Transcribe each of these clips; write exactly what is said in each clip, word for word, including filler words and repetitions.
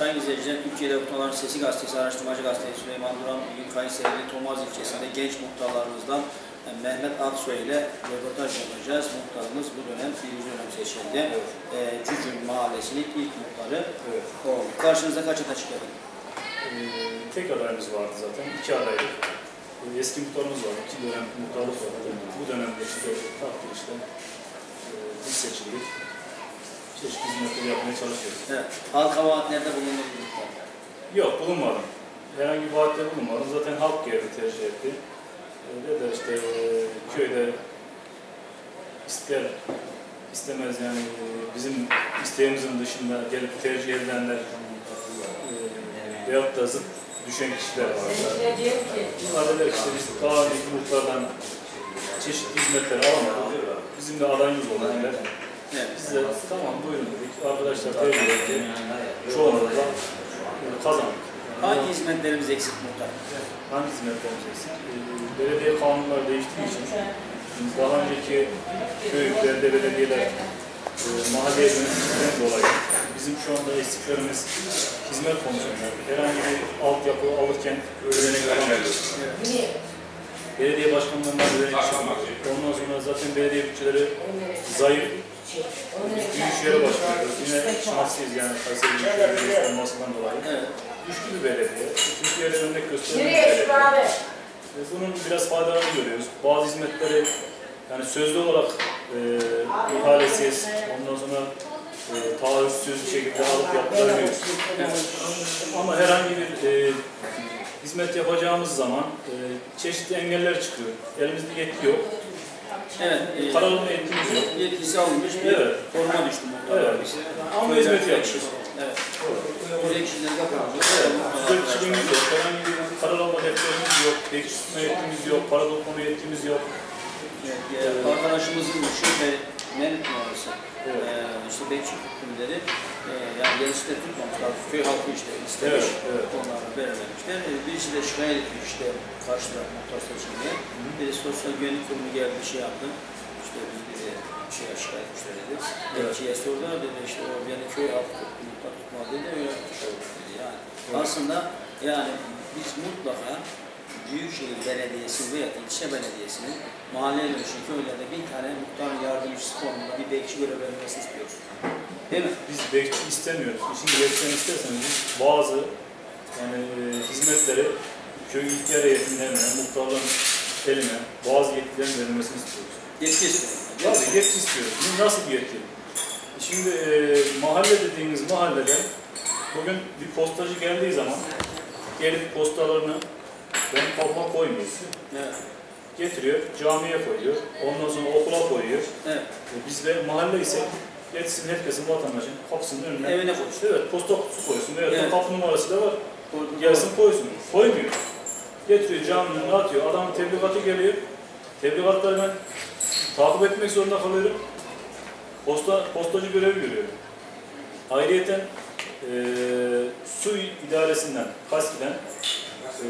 Sayın izleyiciler, Türkiye'de Muhtarların Sesi Gazetesi, Araştırmacı Gazetesi Süleyman Duran, bugün Kayseri'de Tomaz ilçesinde genç muhtarlarımızdan Mehmet Aksoy ile röportaj yapacağız. Muhtarımız bu dönem birinci dönem seçildi. Evet. E, Cücün Mahallesi'nin ilk muhtarı. Evet. O, karşınızda kaç aday çıktı? Ee, tek adayımız vardı zaten, iki adaylık. Ee, eski muhtarımız vardı, iki dönem muhtarlık vardı. Bu dönemde işte takdir işte e, biz seçildik. Çeşitli hizmetleri yapmaya çalışıyoruz. Evet. Halka vaatlerde bulundu mu? Yok, bulunmadım. Herhangi bir vaatte bulunmadım. Zaten halk geldi, tercih etti. Öyle de işte e, köyde ister istemez yani e, bizim isteğimizin dışında gelip tercih edilenler e, veyahut da zıt düşen kişiler var. Bunlar dediler işte biz daha büyük muhtardan çeşitli hizmetler alamadık. Bizim de adayımız oldular. Evet. Biz de tamam buyurun dedik. Arkadaşlar tercih etti. Çoğunlukla kazandık. Hangi hizmetlerimiz eksik muhtar? Hangi hizmetlerimiz eksik? Ee, belediye kanunları değiştiği için daha önceki köylerde belediyeler e, mahalle yönetimlerinden dolayı bizim şu anda eksiklerimiz hizmet konusunda. Herhangi bir altyapı alırken ödenek alamıyoruz. Evet. Belediye başkanlarından ödenek çıkmıyor. Ondan sonra zaten belediye bütçeleri zayıf. Biz Büyükşehir'e başlıyoruz. Yine şanslıyız yani Kayseri Büyükşehir'e olmasından dolayı. Evet. Güçlü bir belediye. Türkiye'de örnek gösteren bir belediye. Ve bunun biraz faydalarını görüyoruz. Bazı hizmetleri yani sözlü olarak e, ihalesiz, ondan sonra e, taahhütsüz bir şekilde alıp yaptırabiliyoruz. Evet. Ama herhangi bir e, hizmet yapacağımız zaman e, çeşitli engeller çıkıyor. Elimizde yetki yok. Evet. E, Kararlama yetkimiz yok. Yetkisi alınmış bir evet. Koruma düştü muhtarlar. Evet. Ama hizmet yapıyoruz. Evet. Güzel kişileri kapatıyoruz. Güzel kişiliğimiz yok. Herhangi bir karar alma defterimiz yok. Bekçi tutma yetkimiz yok. Para toplama yetkimiz yok. Evet, yani evet. Arkadaşımızın şube Melik numarası. Evet. Ee, işte bekçi hükümleri e, yani gençler tutmamışlar. Köy halkı işte istemiş. Evet, evet. Onları belirlemişler. E, birisi de şikayet etmiş işte karşı taraf muhtar seçimine. Biri sosyal güvenlik kurumu geldi bir şey yaptı. İşte biz bir şeye şikayet etmişler dedi. Evet. Bekçiye sordular dedi işte o beni köy halkı muhtar tutmadı dedi. Öyle bir şey oldu dedi yani. Evet. Aslında yani biz mutlaka Büyükşehir Belediyesi veya ilçe belediyesinin mahalleye dönüşen köylerde bir tane muhtar yardımcısı konumunda bir bekçi görev vermesini istiyoruz. Değil mi? Biz bekçi istemiyoruz. İşin gerçeğini isterseniz biz bazı yani e, hizmetleri köy ihtiyar heyetlerine, muhtarların eline bazı yetkilerin verilmesini istiyoruz. Yetki istiyoruz. Tabii yetki istiyoruz. Biz nasıl bir yetki? Şimdi e, mahalle dediğiniz mahallede bugün bir postacı geldiği zaman gelip postalarını ben kapıma koymuyor. Evet. Getiriyor, camiye koyuyor, ondan sonra okula koyuyor. Evet. E, biz de mahalle ise geçsin herkesin, vatandaşın kapısının önüne. Evine koysun. Evet, posta kutusu koysun. Evet, evet. Kapı numarası da var. Koydu, gelsin koysun. Koymuyor. Getiriyor, caminin önüne atıyor. Adamın tebligatı geliyor. Tebligatları ben takip etmek zorunda kalıyorum. Posta, postacı görevi görüyorum. Ayrıyeten e, su idaresinden, KASKİ'den e,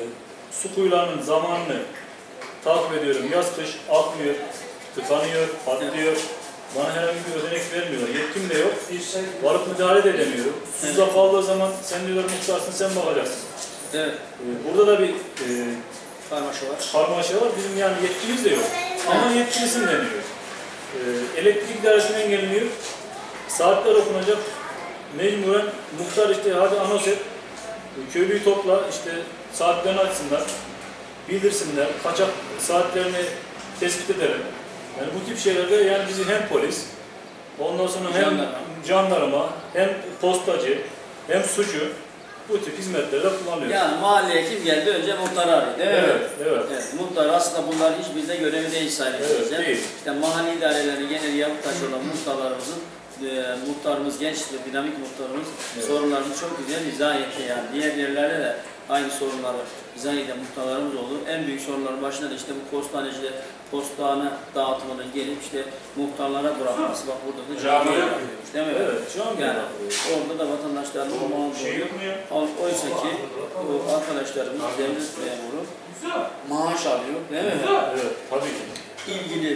su kuyularının zamanını takip ediyorum. Yaz kış akmıyor, tıkanıyor, patlıyor. Bana herhangi bir ödenek vermiyorlar. Yetkim de yok. Varıp müdahale de edemiyorum. Suda evet. kaldığı zaman sen diyorlar muhtarsın, sen bakacaksın. Evet. Ee, burada da bir e, karmaşa var. Karmaşa var. Bizim yani yetkimiz de yok. Ama yetkilisin deniyor. Ee, elektrik idaresinden geliniyor. Saatler okunacak. Mecburen muhtar işte hadi anons et. Köylüyü topla, işte saatlerini açsınlar. Bildirsinler, kaçak saatlerini tespit edelim. Yani bu tip şeylerde yani bizi hem polis, ondan sonra hem jandarma, jandarma hem postacı, hem sucu bu tip hizmetlerde kullanıyoruz. Yani mahalleye kim geldi önce muhtarı arıyor değil mi? Evet, evet. evet. Muhtar aslında bunlar hiçbir de görevi değil sayılır. Evet, değil. İşte mahalle idareleri genel yapı taşı olan muhtarlarımızın e, muhtarımız genç ve dinamik muhtarımız evet. sorunlarını çok güzel izah etti yani. Diğer yerlerde de aynı sorunları izah eden muhtarlarımız oldu. En büyük sorunların başında da işte bu postaneciler postane dağıtımının gelip işte muhtarlara bırakması. Bak burada da cami yapıyormuş değil mi? Evet, cami yani orada da vatandaşlarımız mağdur oluyor. Oysa ki bu arkadaşlarımız devlet memuru maaş alıyor değil mi? Evet, tabii ki. ilgili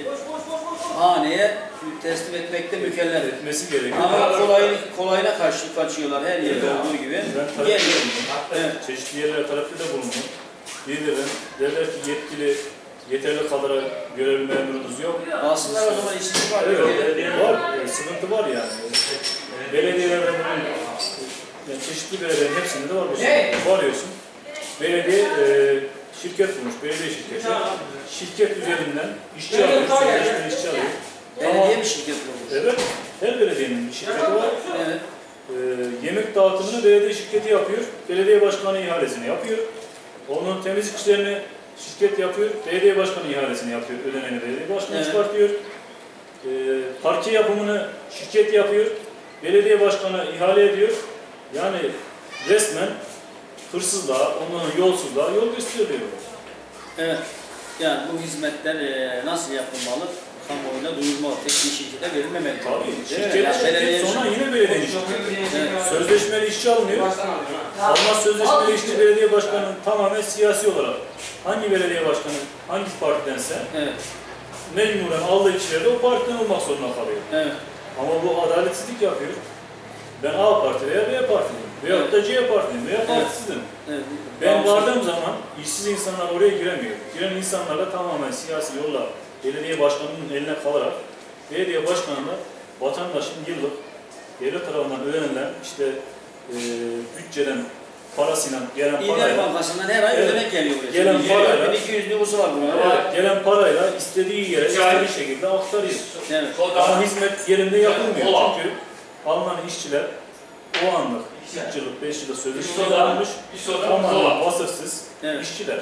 haneye teslim etmekte mükellef. Etmesi gerekiyor. Ama kolay, kolayına karşı kaçıyorlar her yerde olduğu gibi. Ben talepte bulundum. Evet. Çeşitli yerlere talepte de bulundum. Birileri derler ki yetkili, yeterli kadar görevli memurunuz yok. Aslında o zaman işsizlik var. Evet, var. E, sıkıntı var yani. Belediyelerde bunun, yani çeşitli belediyelerin hepsinde de var bu sıkıntı. Varıyorsun. Belediye e, şirket bulmuş, belediye şirketi. Şirket üzerinden işçi alıyor, sözleşmeli işçi alıyor. Belediye mi şirket bulmuş? Evet, her belediyenin bir şirketi var. Evet. E, yemek dağıtımını belediye şirketi yapıyor. Belediye başkanı ihalesini yapıyor. Onun temizlikçilerini şirket yapıyor. Belediye başkanı ihalesini yapıyor. Ödeneni belediye başkanı Evet. çıkartıyor. E, parke yapımını şirket yapıyor. Belediye başkanı ihale ediyor. Yani resmen hırsızlığa, onların yolsuzluğa yol gösteriyor. Evet. Yani bu hizmetler e, nasıl yapılmalı? Kamuoyuna duyurmalı. Tek bir şirkete verilmemeli. Tabii. Değil mi? Şirket, Yani şirket belediye sonra şirket- yine belediye şirketi. Evet. Sözleşmeli işçi alınıyor. Ama sözleşmeli işçi belediye başkanı tamamen siyasi olarak hangi belediye başkanı, hangi partidense Evet. mecburen aldığı kişiler de o partiden olmak zorunda kalıyor. Evet. Ama bu adaletsizlik yapıyor. Ben A parti veya B partiliyim. Veyahut da C partiliyim veya partisizim. Evet. Ben vardığım zaman işsiz insanlar oraya giremiyor. Giren insanlar da tamamen siyasi yolla belediye başkanının eline kalarak belediye başkanına vatandaşın yıllık devlet tarafından ödenilen işte e, bütçeden parasıyla gelen İller parayla Bankası'ndan her ay Evet. ödenek geliyor. buraya. Gelen Şimdi parayla- bin iki yüz nüfusu var bunun. evet, gelen parayla istediği yere istediği şekilde aktarıyor. Evet. Ama hizmet yerinde yapılmıyor. Çünkü Alman işçiler o anlık üç yıllık, beş yıllık sözleşme almış, tamamen vasıfsız Evet. işçiler.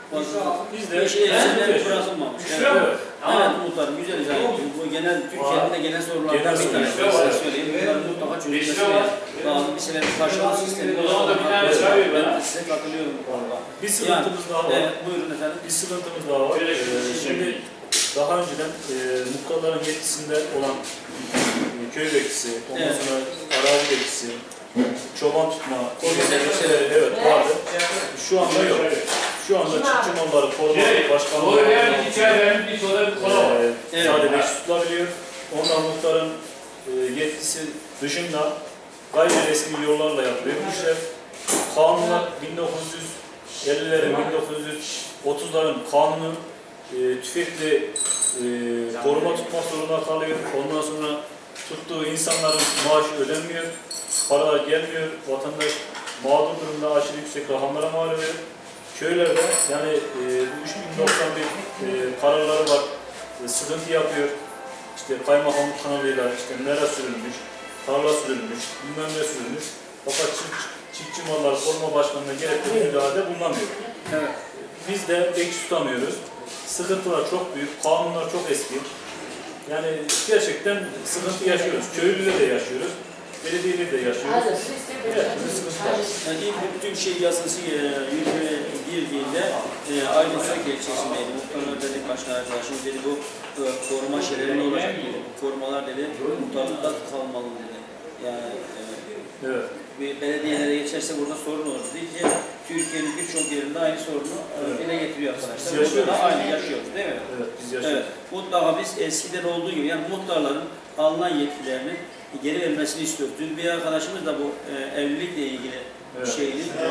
Biz Bir de şey sıkıntı elinden yaşıyoruz. bırakılmamış. Evet. Evet. Evet muhtarım güzel izah ettin. Bu genel Türkiye'nin de genel sorulardan Genel bir tanesi. sorular. Size söyleyeyim. Bunların mutlaka çözülmesi lazım. Bir sebebi karşılık sistemi. O zaman da bir tane çay ver Ben bana. de size katılıyorum bu konuda. Bir sıkıntımız daha var. Evet buyurun efendim. Bir sıkıntımız daha var. Ee, şimdi daha önceden e, muhtarların yetkisinde olan e, köy bekçisi, ondan Evet. sonra arazi bekçisi, çoban tutma, Koordinatör. evet, evet vardı. Şu anda yok. Şu anda çiftçi malları koruma başkanlığı Doğru yani iki çay verin, bir soda bir kola var. e, Evet. sadece bekçi tutulabiliyor. Ondan muhtarın e, yetkisi dışında gayri resmi yollarla yapılıyor bu işler. Kanunlar bin dokuz yüz ellilerin, bin dokuz yüz otuzların kanunu e, tüfekli e, koruma tutmak zorunda kalıyor. Ondan sonra tuttuğu insanların maaşı ödenmiyor, paralar gelmiyor, vatandaş mağdur durumda aşırı yüksek rakamlara mal oluyor. Köylerde yani e, bu üç bin doksan bir e, kararları var, e, sıkıntı yapıyor. İşte kaymakamlık kanalıyla işte mera sürülmüş, tarla sürülmüş, bilmem ne sürülmüş. Fakat çift, çiftçi malları koruma başkanlığına gerekli bir müdahalede bulunamıyor. Evet. Biz de bekçi tutamıyoruz. Sıkıntılar çok büyük, kanunlar çok eski. Yani gerçekten sıkıntı yaşıyoruz. Köylüde de yaşıyoruz, belediyede de yaşıyoruz. Evet, bir sıkıntı var. Yani ilk bu bütün şey yasası e, yürürlüğe girdiğinde e, aynı Söke ilçesindeydi. Muhtarlar dedi, başkan arkadaşımız dedi bu e, koruma şeyleri ne olacak dedi. Bu korumalar dedi muhtarlıkta kalmalı dedi. Yani e, Evet. bir belediyelere geçerse burada sorun olur dedi ki Türkiye'nin birçok yerinde aynı sorunu e, Evet. dile getiriyor arkadaşlar. Biz yaşıyoruz. Burada aynı yaşıyoruz değil mi? Evet, biz yaşıyoruz. Evet. Mutlaka biz eskiden olduğu gibi yani muhtarların alınan yetkilerini geri vermesini istiyoruz. Dün bir arkadaşımız da bu e, evlilikle ilgili Evet. şeyini e,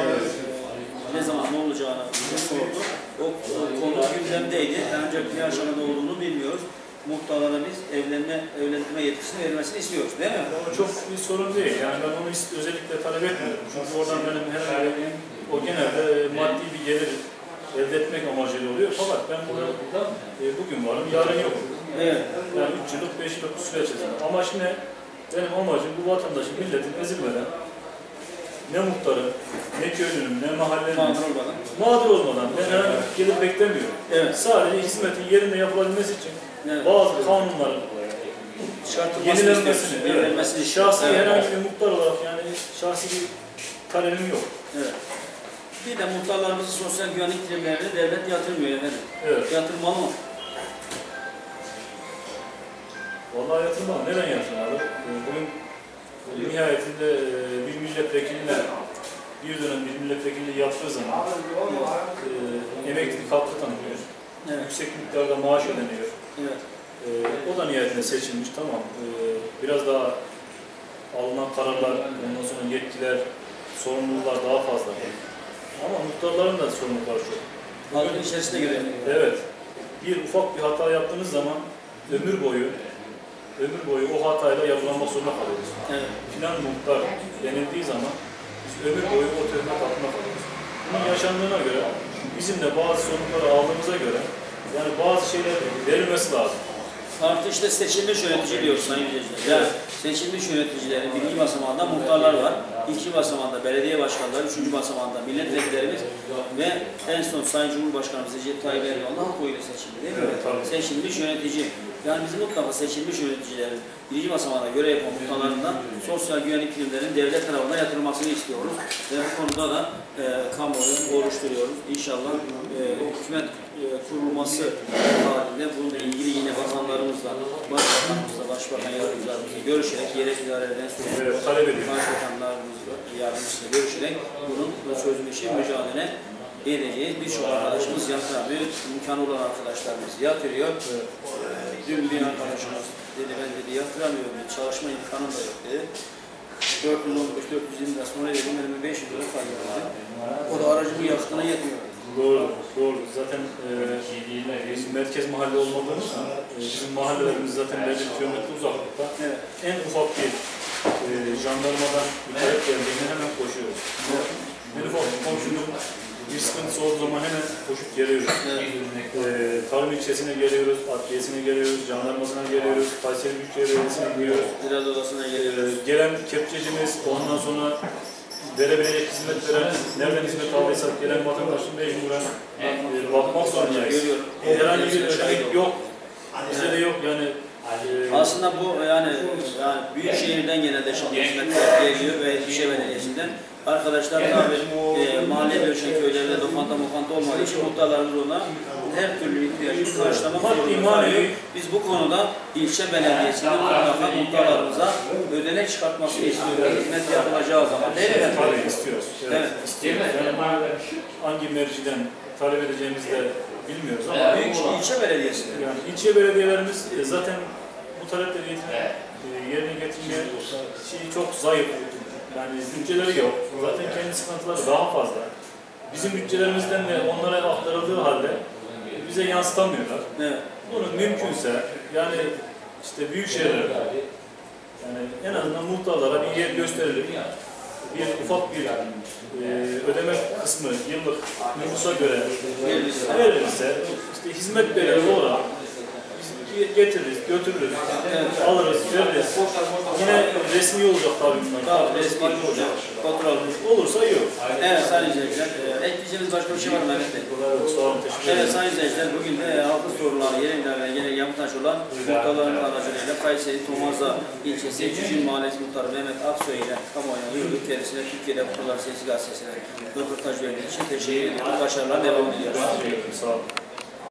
ne zaman ne olacağını bize sordu. O, o konu gündemdeydi. Ancak ne aşamada olduğunu bilmiyoruz. Muhtarlara biz evlenme, evlendirme yetkisini vermesini istiyoruz değil mi? O çok bir sorun değil. Yani ben onu ist- özellikle talep etmiyorum. Çünkü oradan benim herhangi bir, o genelde maddi bir gelir elde etmek amacıyla oluyor. Fakat ben burada e, bugün varım, yarın yokum. Evet. Yani üç yıllık, beş yıllık bir süreç içerisinde. Amaç ne? Benim amacım bu vatandaşın, milletin ezilmeden ne muhtarın, ne köylünün, ne mahallenin Mağdur olmadan. mağdur olmadan ben herhangi bir gelir beklemiyorum. Evet. Sadece hizmetin yerinde yapılabilmesi için Evet. bazı kanunların Şartılmasını yenilenmesini, istiyoruz. Yenilenmesini evet. istiyoruz. Şahsi Evet. herhangi bir muhtar olarak yani şahsi bir talebim yok. Evet. Bir de muhtarlarımızın sosyal güvenlik primlerini devlet yatırmıyor efendim. Evet. Yatırmalı mı? Vallahi yatırmam. Neden yatırmalı? Ee, Bugün nihayetinde e, bir milletvekiline bir dönem bir milletvekili yaptığı zaman e, emeklilik hakkı tanınıyor. Evet. Yüksek miktarda maaş ödeniyor. Evet. E, o da niyetine seçilmiş, tamam. E, biraz daha alınan kararlar, ondan sonra yetkiler, sorumluluklar daha fazla. Ama muhtarların da sorumlulukları çok. Halkın içerisinde görelim. Evet. Bir ufak bir hata yaptığınız zaman ömür boyu ömür boyu o hatayla yapılanmak zorunda kalıyoruz. Evet. Filan muhtar denildiği zaman biz ömür boyu o töhmet altında kalıyoruz. Bunun yaşandığına göre bizim de bazı sorumlulukları aldığımıza göre yani bazı şeyler verilmesi lazım. Artı işte seçilmiş yönetici diyoruz sayın izleyiciler. Yani seçilmiş yöneticilerin birinci basamağında muhtarlar var. İkinci basamağında belediye başkanları, üçüncü basamağında milletvekillerimiz ve en son Sayın Cumhurbaşkanımız Recep Tayyip Erdoğan'la halk oyuyla seçildi değil mi? Evet, tabii. Seçilmiş yönetici. Yani bizim mutlaka seçilmiş yöneticilerin birinci basamağında görev yapan muhtarlarından sosyal güvenlik primlerinin devlet tarafından yatırılmasını istiyoruz. Ve bu konuda da e, kamuoyu oluşturuyoruz. İnşallah e, hükümet e, kurulması halinde bununla ilgili yine bakanlarımızla, başbakanımızla, başbakan yardımcılarımızla görüşerek yerel idarelerden Evet, talep ediyoruz. başbakanlarımızla, yardımcısıyla görüşerek bunun çözümü için mücadele edeceğiz. Birçok arkadaşımız yatıramıyor, imkanı olan arkadaşlarımız yatırıyor. Evet. Dün bir arkadaşımız dedi, ben dedi yatıramıyorum, çalışma imkanım da yok dedi. dört yüz on beş dört yüz yirmi lira sonra dedim, elime beş yüz lira kalıyor dedi. O da aracımın yakıtına yetmiyor. Doğru, doğru. Zaten e, biz merkez mahalle olmadığımız için e, bizim mahallelerimiz zaten belli bir kilometre uzaklıkta. Evet. En ufak bir e, jandarmadan bir talep geldiğinde hemen koşuyoruz. Evet. En ufak bir komşunun bir sıkıntısı olduğu zaman hemen koşup geliyoruz. Evet. E, tarım ilçesine geliyoruz, adliyesine geliyoruz, jandarmasına geliyoruz, Kayseri Büyükşehir Belediyesi'ne gidiyoruz. Biraz odasına E, geliyoruz. gelen kepçecimiz, ondan sonra verebilecek hizmet veren, nereden hizmet aldıysak gelen vatandaşın mecburen e, bakmak zorundayız. Görüyorum. E, herhangi bir ödenek yok, bizde de yok yani. E, Aslında bu yani, yani büyük şehirden genelde şimdi hizmetler geliyor ve ilçe belediyesinden. Arkadaşlar tabi e, mahalle bölüşen köylerinde lokanta mokanta olmadığı için muhtarlarımız ona her türlü ihtiyacını karşılamak zorunda kalıyor. Biz bu konuda ilçe belediyesinde mutlaka muhtarlarımıza ödenek çıkartmasını istiyoruz. Hizmet yapılacağı zaman değil mi? Tabii istiyoruz. Evet. Evet. istiyoruz. Yani hangi merciden talep edeceğimizi de bilmiyoruz ama Büyük ilçe belediyesinde. yani ilçe belediyelerimiz e, zaten bu talepleri e, yerine getirmeye şeyi çok zayıf. Yani bütçeleri yok. Zaten kendi sıkıntıları daha fazla. Bizim bütçelerimizden de onlara aktarıldığı halde bize yansıtamıyorlar. Evet. Bunu mümkünse yani işte büyük şehirlerde yani en azından muhtarlara bir yer gösterilir. Bir ufak bir e, ödeme kısmı yıllık nüfusa göre verilirse işte hizmet bedeli olarak biz getiririz, götürürüz, Evet. alırız, veririz. Yine resmi olacak tabii bunlar. Tabii resmi olacak. Kontrol. Olursa iyi olur. Evet sayın izleyiciler. E, ekleyeceğiniz başka bir şey var mı Mehmet Bey? Sağ olun, teşekkür ederim. Evet sayın izleyiciler, bugün de halkın soruları yerel idareye gelen yapıtaş olan muhtarların aracılığıyla Kayseri Tomarza ilçesi Cücün Mahallesi Muhtarı Mehmet Aksoy ile kamuoyuna duyurduk. Kendisine Türkiye'de Muhtarlar Sesi Gazetesi'ne röportaj verdiği için teşekkür ediyorum. Başarılar devam ediyoruz. Sağ olun.